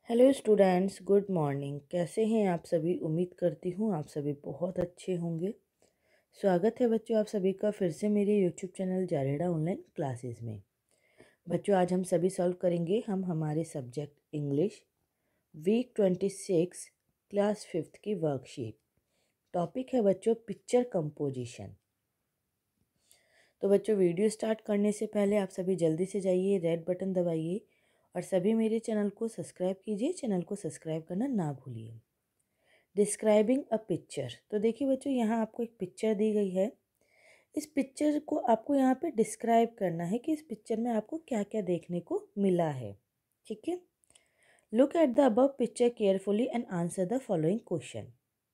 Hello students, good morning. कैसे हैं आप सभी? उम्मीद करती हूँ आप सभी बहुत अच्छे होंगे। स्वागत है बच्चों आप सभी का फिर से मेरे यूट्यूब चैनल जारेडा ऑनलाइन क्लासेस में। बच्चों आज हम सभी सॉल्व करेंगे हमारे subject English weak 26 class 5th की वर्कशीट। टॉपिक है बच्चों पिक्चर कंपोजिशन। तो बच्चों वीडियो स्टार्ट करने से पहले आप सभी जल्दी से जाइए, रेड बटन दबाइए और सभी मेरे चैनल को सब्सक्राइब कीजिए। चैनल को सब्सक्राइब करना ना भूलिए। Describing a picture. तो देखिए बच्चों यहाँ आपको एक पिक्चर दी गई है। इस पिक्चर को आपको यहाँ पे डिस्क्राइब करना है कि इस पिक्चर में आपको क्या क्या देखने को मिला है। ठीक है, look at the above picture carefully and answer the following question.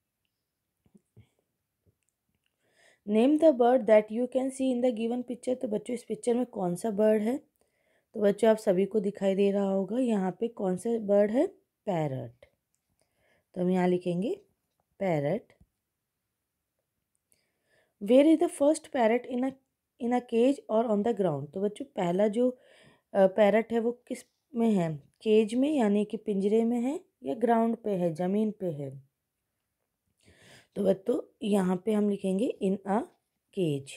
Name the bird that you can see in the given picture. तो बच्चों इस पिक्चर में कौन सा बर्ड है? तो बच्चों आप सभी को दिखाई दे रहा होगा यहाँ पे कौन सा बर्ड है? पैरट। तो हम यहाँ लिखेंगे parrot. Where is the first parrot in a cage और ऑन द ग्राउंड। तो बच्चों पहला जो पैरट है वो किस में है? केज में यानी कि पिंजरे में है या ग्राउंड पे है, ज़मीन पे है? तो बच्चों यहाँ पे हम लिखेंगे इन अ केज।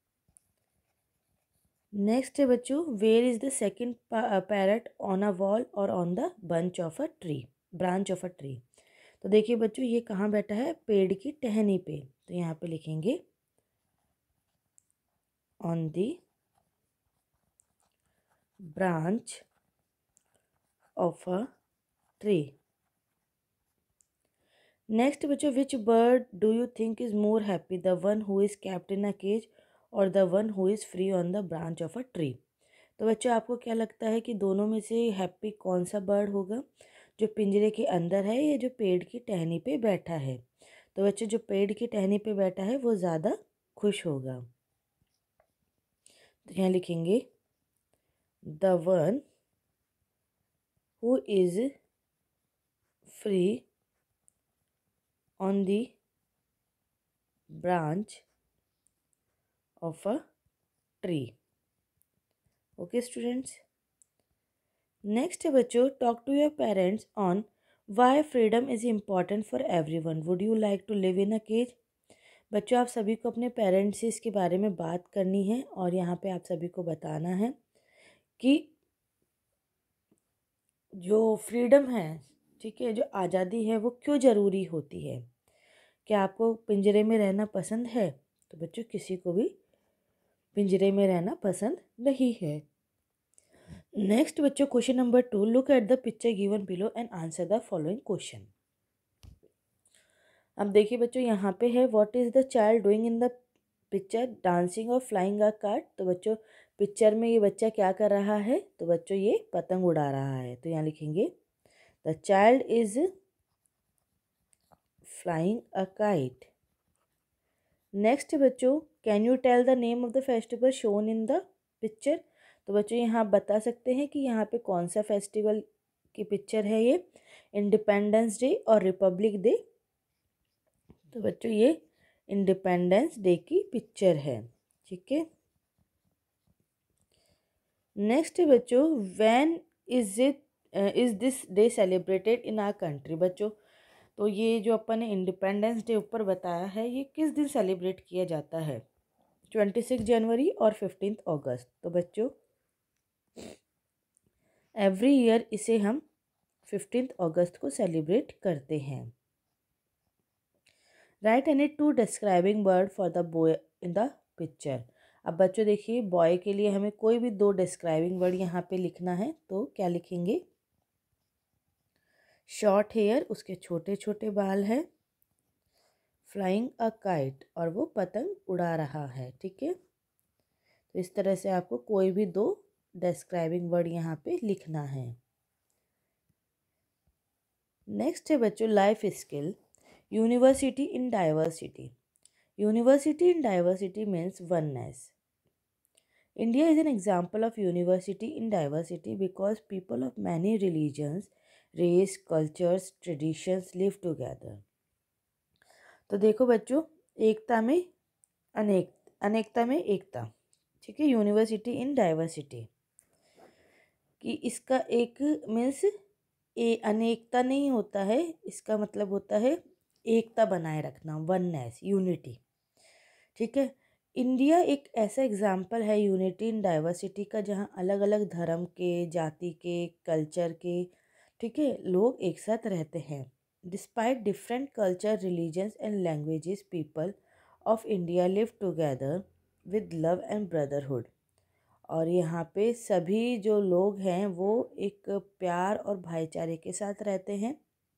नेक्स्ट है बच्चों where is the second parrot on a wall और on the branch of a tree. तो देखिए बच्चों ये कहाँ बैठा है? पेड़ की टहनी पे। तो यहाँ पे लिखेंगे on the branch of a tree. Next बच्चों which bird do you think is more happy, the one who is kept in a cage और the one who is free on the branch of a tree. तो बच्चों आपको क्या लगता है कि दोनों में से हैप्पी कौन सा बर्ड होगा? जो पिंजरे के अंदर है या जो पेड़ की टहनी पे बैठा है? तो बच्चों जो पेड़ की टहनी पे बैठा है वो ज़्यादा खुश होगा। तो यहाँ लिखेंगे the one who is free on the branch of a tree. Okay students, next है बच्चों talk to your parents on why freedom is important for everyone. Would you like to live in a cage? बच्चों आप सभी को अपने parents से इसके बारे में बात करनी है और यहाँ पे आप सभी को बताना है कि जो फ्रीडम है, ठीक है, जो आज़ादी है वो क्यों ज़रूरी होती है। क्या आपको पिंजरे में रहना पसंद है? तो बच्चों किसी को भी पिंजरे में रहना पसंद नहीं है। नेक्स्ट बच्चों question number 2, look at the picture given below and answer the following question. अब देखिए बच्चों यहाँ पे है what is the child doing in the picture, dancing और फ्लाइंग अ काइट। तो बच्चों पिक्चर में ये बच्चा क्या कर रहा है? तो बच्चों ये पतंग उड़ा रहा है। तो यहाँ लिखेंगे the child is flying a kite. Next बच्चों can you tell the name of the festival shown in the picture. तो बच्चों यहाँ आप बता सकते हैं कि यहाँ पे कौन सा फेस्टिवल की पिक्चर है ये? इंडिपेंडेंस डे और रिपब्लिक डे। तो बच्चों ये इंडिपेंडेंस डे की पिक्चर है। ठीक है, नेक्स्ट बच्चों when is this day celebrated in our country. बच्चों तो ये जो अपन ने इंडिपेंडेंस डे ऊपर बताया है ये किस दिन सेलिब्रेट किया जाता है? 26 जनवरी और 15 अगस्त। तो बच्चों एवरी ईयर इसे हम 15 अगस्त को सेलिब्रेट करते हैं। Write any two describing word for the boy in the picture. अब बच्चों देखिए बॉय के लिए हमें कोई भी 2 डिस्क्राइबिंग वर्ड यहाँ पे लिखना है। तो क्या लिखेंगे? शॉर्ट हेयर, उसके छोटे छोटे बाल हैं, फ्लाइंग अ काइट और वो पतंग उड़ा रहा है। ठीक है, तो इस तरह से आपको कोई भी 2 डिस्क्राइबिंग वर्ड यहाँ पे लिखना है। नेक्स्ट है बच्चों life skill university in diversity. University in diversity means oneness. India is an example of university in diversity because people of many religions, race, cultures, traditions live together. तो देखो बच्चों एकता में अनेकता में एकता। ठीक है, यूनिवर्सिटी इन डाइवर्सिटी कि इसका एक मीन्स अनेकता नहीं होता है, इसका मतलब होता है एकता बनाए रखना, वननेस, यूनिटी। ठीक है। इंडिया एक ऐसा एग्जाम्पल है यूनिटी इन डाइवर्सिटी का, जहाँ अलग अलग धर्म के, जाति के, कल्चर के, ठीक है, लोग एक साथ रहते हैं। Despite different culture, religions and languages, people of India live together with love and brotherhood. और यहाँ पे सभी जो लोग हैं वो एक प्यार और भाईचारे के साथ रहते हैं।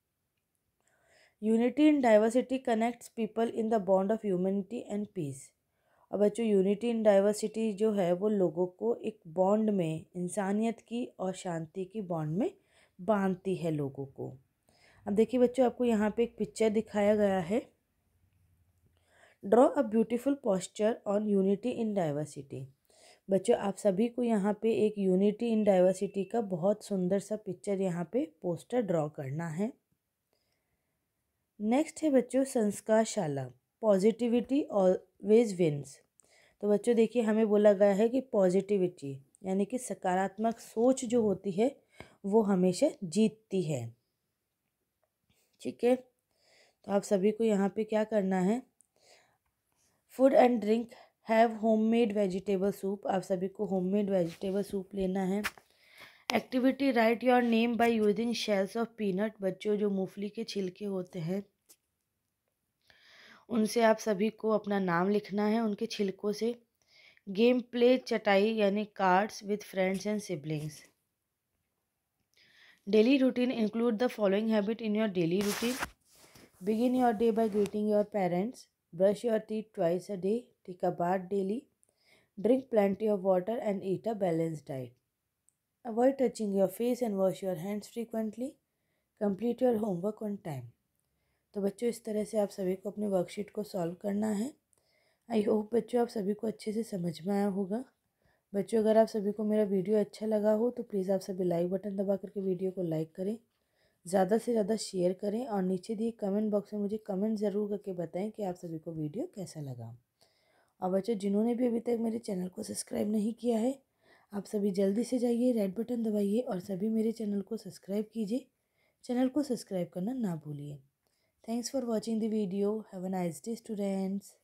Unity in diversity connects people in the bond of humanity and peace. और बच्चों, यूनिटी इन डाइवर्सिटी जो है वो लोगों को एक बॉन्ड में, इंसानियत की और शांति की बॉन्ड में बांधती है लोगों को। अब देखिए बच्चों, आपको यहाँ पे एक पिक्चर दिखाया गया है। Draw a beautiful posture on unity in diversity. बच्चों, आप सभी को यहाँ पे एक यूनिटी इन डाइवर्सिटी का बहुत सुंदर सा पिक्चर यहाँ पे पोस्टर ड्रॉ करना है। नेक्स्ट है बच्चों संस्कारशाला, पॉजिटिविटी ऑलवेज विन्स। तो बच्चों देखिए, हमें बोला गया है कि पॉजिटिविटी यानी कि सकारात्मक सोच जो होती है वो हमेशा जीतती है। ठीक है। तो आप सभी को यहाँ पे क्या करना है, food and drink have homemade vegetable soup. आप सभी को होममेड वेजिटेबल सूप लेना है। Activity write your name by using shells of peanut. बच्चों, जो मूंगफली के छिलके होते हैं उनसे आप सभी को अपना नाम लिखना है, उनके छिलकों से। गेम प्ले चटाई यानी cards with friends and siblings. Daily routine include the following habit in your daily routine. Begin your day by greeting your parents. Brush your teeth twice a day. Take a bath daily. Drink plenty of water and eat a balanced diet. Avoid touching your face and wash your hands frequently. Complete your homework on time. तो बच्चों, इस तरह से आप सभी को अपने worksheet को सॉल्व करना है। आई होप बच्चों आप सभी को अच्छे से समझ में आया होगा। बच्चों, अगर आप सभी को मेरा वीडियो अच्छा लगा हो तो प्लीज़ आप सभी लाइक बटन दबा करके वीडियो को लाइक करें, ज़्यादा से ज़्यादा शेयर करें और नीचे दिए कमेंट बॉक्स में मुझे कमेंट ज़रूर करके बताएं कि आप सभी को वीडियो कैसा लगा। और बच्चों, जिन्होंने भी अभी तक मेरे चैनल को सब्सक्राइब नहीं किया है, आप सभी जल्दी से जाइए, रेड बटन दबाइए और सभी मेरे चैनल को सब्सक्राइब कीजिए। चैनल को सब्सक्राइब करना ना भूलिए। Thanks for watching the video. Have a nice day students.